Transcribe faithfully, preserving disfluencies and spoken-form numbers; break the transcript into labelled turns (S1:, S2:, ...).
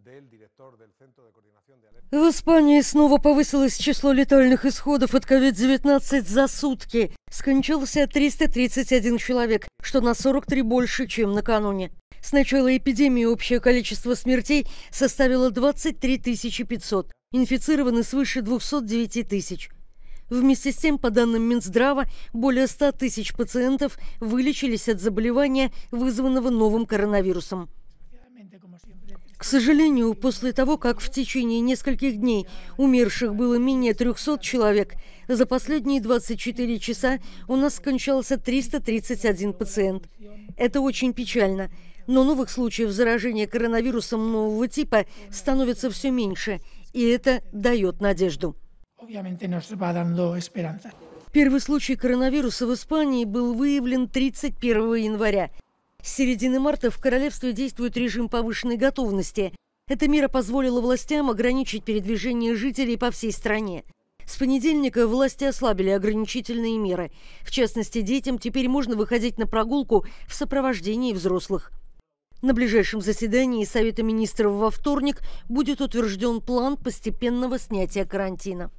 S1: В Испании снова повысилось число летальных исходов от ковид девятнадцать за сутки. Скончался триста тридцать один человек, что на сорок три больше, чем накануне. С начала эпидемии общее количество смертей составило двадцать три тысячи пятьсот. Инфицированы свыше двухсот девяти тысяч. Вместе с тем, по данным Минздрава, более ста тысяч пациентов вылечились от заболевания, вызванного новым коронавирусом. К сожалению, после того, как в течение нескольких дней умерших было менее трёхсот человек, за последние двадцать четыре часа у нас скончался триста тридцать один пациент. Это очень печально, но новых случаев заражения коронавирусом нового типа становится все меньше, и это дает надежду. Первый случай коронавируса в Испании был выявлен тридцать первого января. С середины марта в королевстве действует режим повышенной готовности. Эта мера позволила властям ограничить передвижение жителей по всей стране. С понедельника власти ослабили ограничительные меры. В частности, детям теперь можно выходить на прогулку в сопровождении взрослых. На ближайшем заседании Совета министров во вторник будет утвержден план постепенного снятия карантина.